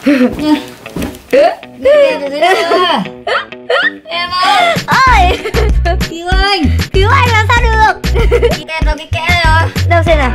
Em ơi. Ơi, cứu anh làm sao được? Bị kẹt vào cái kẽ này rồi. Đâu xem nào.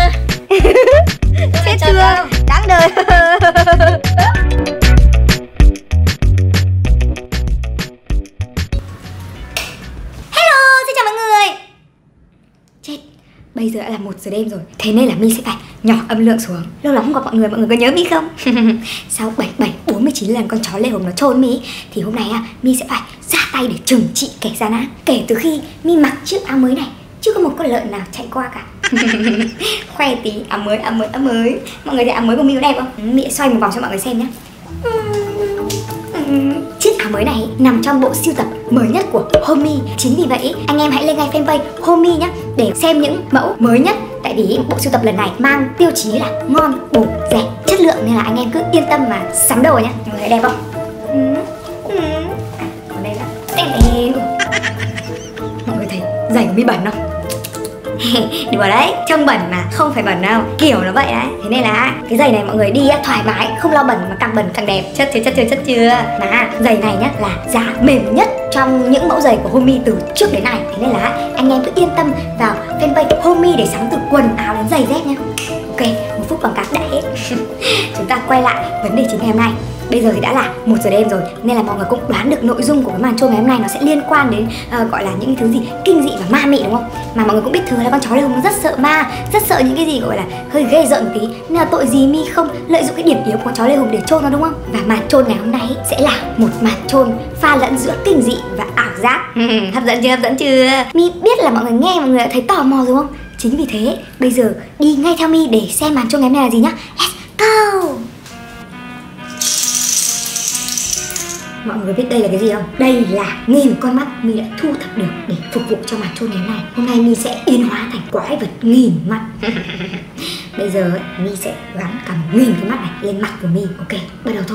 Chết chưa? Đáng đời. Hello, xin chào mọi người. Chết, bây giờ đã là 1 giờ đêm rồi. Thế nên là My sẽ phải nhỏ âm lượng xuống. Lâu lắm không gặp mọi người có nhớ My không? Sau 49 lần con chó Lê Hùng nó trôn My, thì hôm nay My sẽ phải ra tay để trừng trị kẻ gian ác. Kể từ khi My mặc chiếc áo mới này, chưa có một con lợn nào chạy qua cả. Khoe tí, áo mới. Mọi người thấy áo mới của My có đẹp không? My xoay một vòng cho mọi người xem nhé. Chiếc áo mới này nằm trong bộ sưu tập mới nhất của Homey. Chính vì vậy anh em hãy lên ngay fanpage Homey nhé, để xem những mẫu mới nhất. Tại vì bộ sưu tập lần này mang tiêu chí là ngon, bổ, rẻ, chất lượng, nên là anh em cứ yên tâm mà sắm đồ nhé. Mọi người thấy đẹp không? Còn đây là mọi người thấy giày của My bẩn không? Đùa đấy, trông bẩn mà không phải bẩn đâu, kiểu nó vậy đấy. Thế nên là cái giày này mọi người đi thoải mái, không lo bẩn, mà càng bẩn càng đẹp. Chất chưa. Mà giày này nhá là giá mềm nhất trong những mẫu giày của Homey từ trước đến nay. Thế nên là anh em cứ yên tâm vào fanpage Homey để sắm từ quần áo đến giày dép nhá. Ok, 1 phút quảng cáo đã hết. Chúng ta quay lại vấn đề chính ngày hôm nay. Bây giờ thì đã là 1 giờ đêm rồi, nên là mọi người cũng đoán được nội dung của cái màn show ngày hôm nay nó sẽ liên quan đến gọi là những cái thứ gì kinh dị và ma mị, đúng không? Mà mọi người cũng biết thừa là con chó Lê Hùng nó rất sợ ma, rất sợ những cái gì gọi là hơi ghê rợn tí, nên là tội gì My không lợi dụng cái điểm yếu của con chó Lê Hùng để chôn nó, đúng không? Và màn show ngày hôm nay sẽ là một màn show pha lẫn giữa kinh dị và ảo giác. Hấp dẫn chưa? My biết là mọi người nghe mọi người đã thấy tò mò rồi không? Chính vì thế bây giờ đi ngay theo My để xem màn show ngày hôm nay là gì nhá. Let's go! Mọi người biết đây là cái gì không? Đây là 1000 con mắt My đã thu thập được để phục vụ cho màn show ngày hôm nay. Hôm nay My sẽ biến hóa thành quái vật 1000 mắt. Bây giờ My sẽ gắn cả 1000 cái mắt này lên mặt của My. Ok, bắt đầu thôi.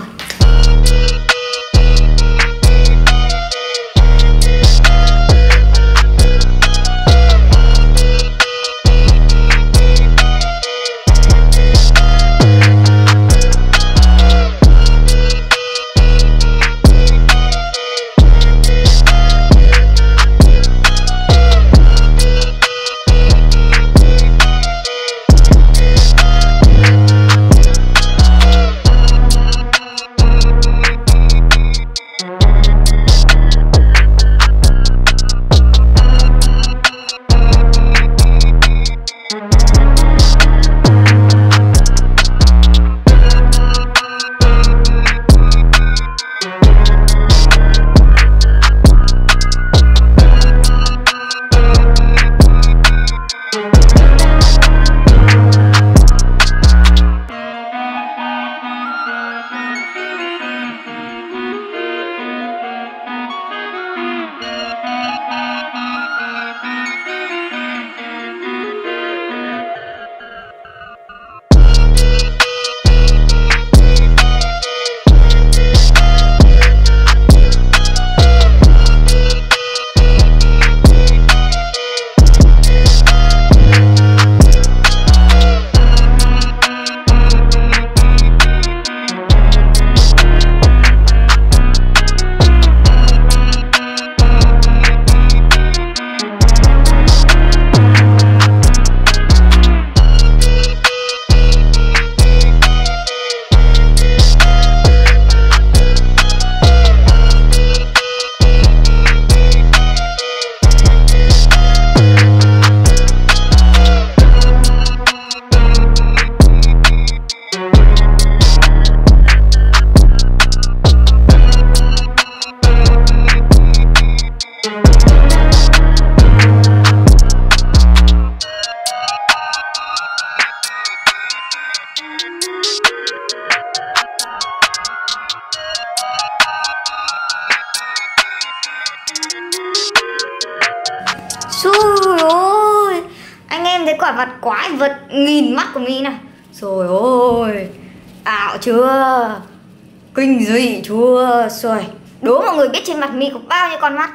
Xui ôi, anh em thấy quả vật quái vật 1000 mắt của My nào. Rồi ôi, ảo chưa, kinh dị chưa. Rồi, đố mọi người biết trên mặt My có bao nhiêu con mắt?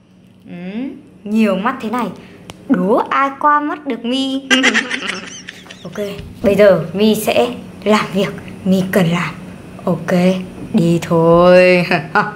Nhiều mắt thế này, đố ai qua mắt được My. Ok, bây giờ My sẽ làm việc My cần làm. Ok, đi thôi.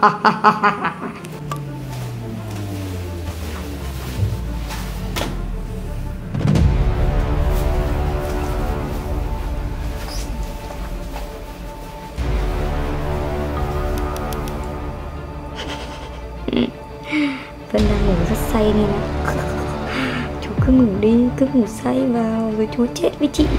Vân đang ngủ rất say nên là chú cứ ngủ đi, cứ ngủ say vào rồi chú chết với chị.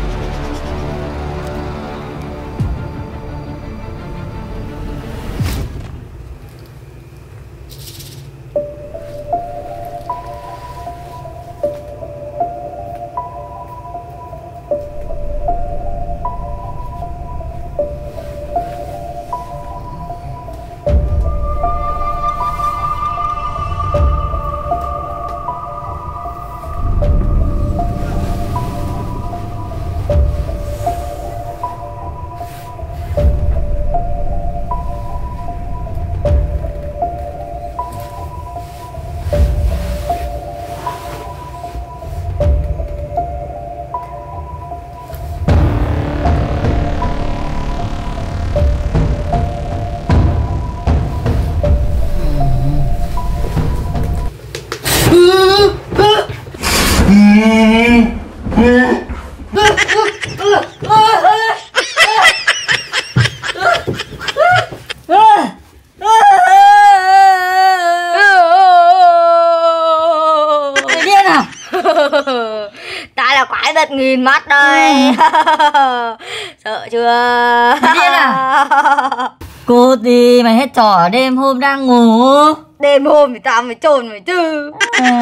Ta là quái vật nghìn mắt đây. Sợ chưa? Điên à? Cô gì mày hết trò ở đêm hôm đang ngủ. Đêm hôm thì tao mới trồn mày chứ.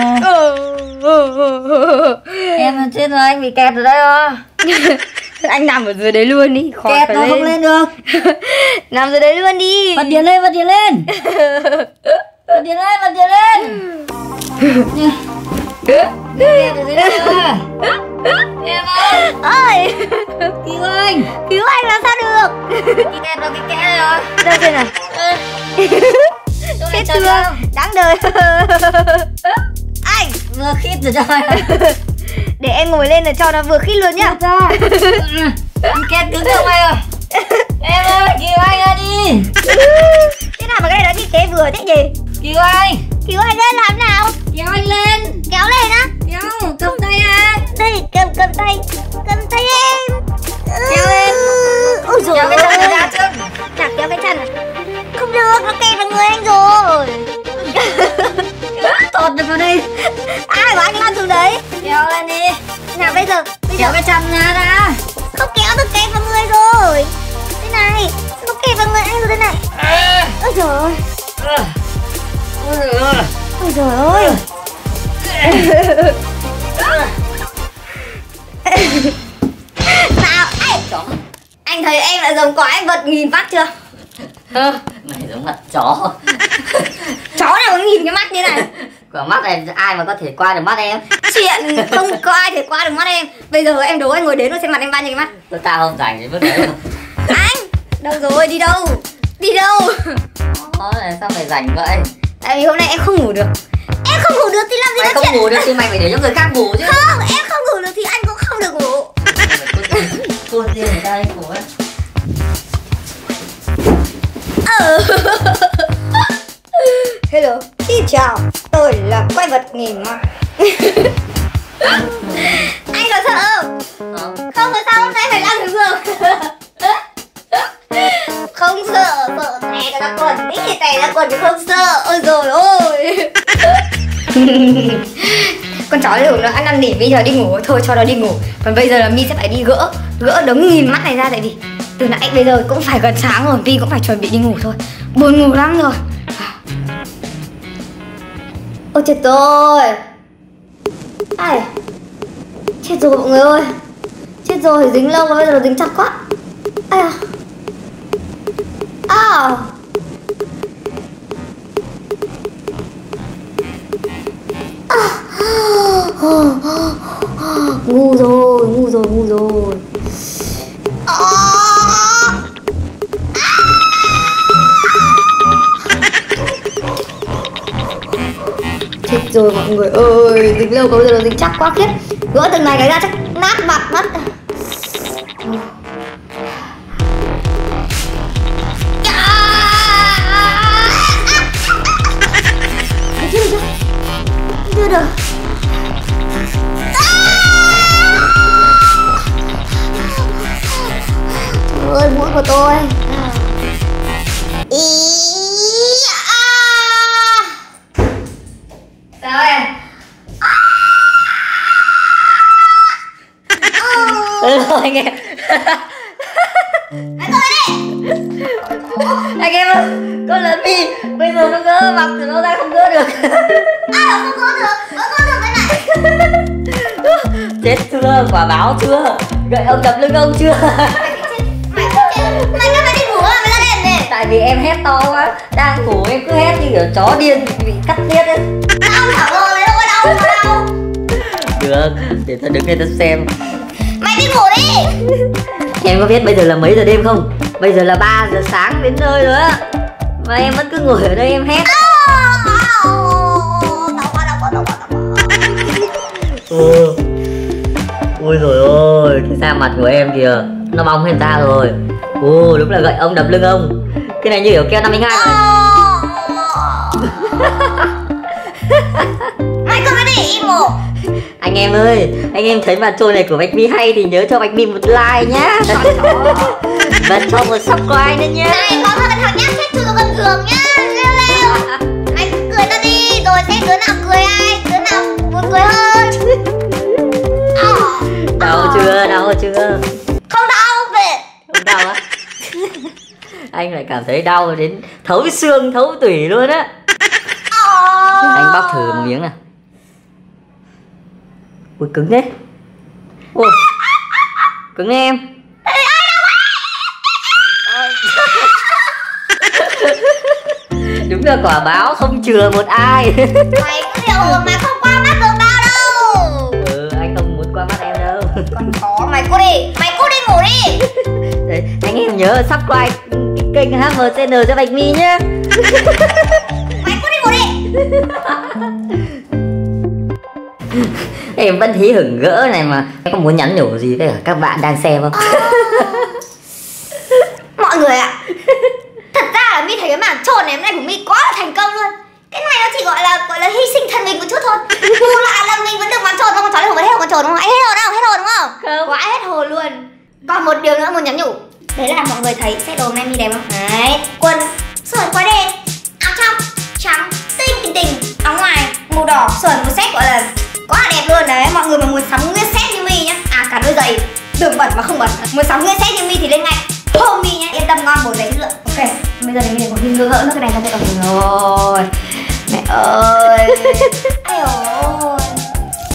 Em là chết rồi, anh bị kẹt ở đây rồi. Anh nằm ở dưới đấy luôn đi. Khỏi Kẹt phải nó không lên được. Nằm dưới đấy luôn đi. Bật điện lên, bật điện lên. Bật điện lên, bật điện lên. Kẹt ở dưới đây rồi. Em ơi. Ơi, Cứu anh. cứu anh làm sao được. Bị kẹt rồi, bị kẹt rồi. Đâu xem nào. Chết chưa? Đáng đời. Anh Vừa khít rồi trời. để em ngồi lên là cho nó vừa khít luôn nhá. Bị kẹt cứng rồi mày ơi. Em ơi, cứu anh ra đi. Thế nào mà cái này nó đi kế vừa thế gì? Cứu anh. Cứu anh lên làm nào? Kéo anh lên. Kéo lên á. Kéo, cầm tay anh. Đây, cầm tay em. Kéo lên. Ôi dồi Kéo cái chân ơi. ra chân. Chặt kéo cái chân à? Không được, nó kẹp vào người anh rồi. Tột được vào đây. Ai bảo anh lăn xuống đấy? Kéo lên đi. Nào bây giờ Kéo cái chân ra. không kéo được, kẹp vào người rồi. Thế này, nó kẹp vào người anh rồi thế này. Ôi dồi ôi. Ôi dồi ôi. Sao? Anh thấy em lại giống quái vật nghìn mắt chưa? Mày giống mặt chó. Chó nào có nghìn cái mắt như này? Quả mắt này ai mà có thể qua được mắt em. Chuyện không có ai thể qua được mắt em. Bây giờ em đố anh ngồi đến rồi xem mặt em bao nhiêu cái mắt. Tôi tao không rảnh cái bước đấy. Anh! Đâu rồi? Đi đâu? Đi đâu? Đó là sao phải rảnh vậy? Tại vì hôm nay em không ngủ được. Em không ngủ được thì làm gì Mày có không chuyện. ngủ được thì mày phải để cho người khác ngủ chứ. Không, em không ngủ được thì anh cũng không được ngủ. Cô tiên người ta đi ngủ ấy. Hello, xin chào. Tôi là quái vật nghìn mắt. Anh có sợ không? Không có sao hôm nay phải lăn xuống giường. Không sợ, sợ tè ra quần. Ý tè ra quần thì không sợ. Ôi dồi ôi. Con chó lửng nó ăn năn nỉ bây giờ đi ngủ thôi, cho nó đi ngủ. Còn bây giờ là Mi sẽ phải đi gỡ đống nghìn mắt này ra. Tại vì từ nãy bây giờ cũng phải gần sáng rồi, Mi cũng phải chuẩn bị đi ngủ thôi. Buồn ngủ lắm rồi. Ôi chết rồi. Ai? Chết rồi mọi người ơi. Chết rồi, dính lâu quá, bây giờ nó dính chặt quá. Ai à? À. Ngu rồi. Chết rồi mọi người ơi, dính lâu quá, bây giờ nó dính chắc quá khiếp. Gỡ từng này cái ra chắc nát mặt mất. Anh em ơi, con là Mi. Bây giờ nó gỡ mặt thì nó ra không gỡ được. Ai mà không có được, có được cái này. Chết chưa, quả báo chưa, gậy ông đập lưng ông chưa. Mày cứ phải đi ngủ mà mày ra đèn này. Tại vì em hét to quá, đang ngủ em cứ hét như kiểu chó điên bị cắt tiết ấy. Tao thở rồi, đâu có đau. Được, để tao đứng đây tao xem. Mày đi ngủ đi. Em có biết bây giờ là mấy giờ đêm không? Bây giờ là 3 giờ sáng đến nơi rồi á. Mà em vẫn cứ ngồi ở đây em hét. Đau quá. Ôi rồi ôi, cái da mặt của em kìa, nó bong hết da rồi. Đúng là gậy ông đập lưng ông. Cái này như kiểu keo 502 rồi. Mày cứ để im một. Anh em ơi, anh em thấy màn trôi này của Bạch Mi hay thì nhớ cho Bạch Mi một like nhá. Và cho một subscribe nữa nhá. Này có thằng nhát chết chưa gần giường nhá. Leo. Mày cười ta đi, rồi xem đứa nào cười ai, đứa nào muốn cười hơn. Đau chưa? Không đau về. Không đau á? Anh lại cảm thấy đau đến thấu xương, thấu tủy luôn á. Anh bóc thử một miếng nào. Ui cứng thế. Ôi, cứng em. Đúng là quả báo không chừa một ai. Mày cứ điều mà không qua mắt được tao đâu. Anh không muốn qua mắt em đâu. Còn có mày cút đi ngủ đi. Đấy, anh em nhớ subscribe cái kênh HMCN cho Bạch Mi nhé. Mày cút đi ngủ đi. Em vẫn hí hửng gỡ này mà. Em có muốn nhắn nhủ gì với các bạn đang xem không? Mọi người ạ, thật ra là Mi thấy cái màn trồn này hôm nay của Mi quá là thành công luôn. Cái này nó chỉ gọi là hy sinh thần mình một chút thôi. Dù là mình vẫn được màn trồn không? Con chó này không phải hết con trồn đúng không? Anh hết hồn đâu? Hết hồn đúng không? Không. Quá hết hồn luôn. Còn một điều nữa muốn nhắn nhủ. Đấy là mọi người thấy set đồ hôm nay Mi đẹp không? Đấy, quần sườn quá đen, áo trong trắng tinh tình, áo ngoài màu đỏ, sườn một set gọi là quá là đẹp luôn đấy. Mọi người mà muốn sắm nguyên set như Mi nhá, cả đôi giày đường bẩn mà không bẩn, muốn sắm nguyên set như Mi thì lên ngay Home Mi nhá, yên tâm ngon bổ giấy chất lượng. Ok, bây giờ mình để một viên gỡ nữa cái này ra đây rồi. Mẹ ơi.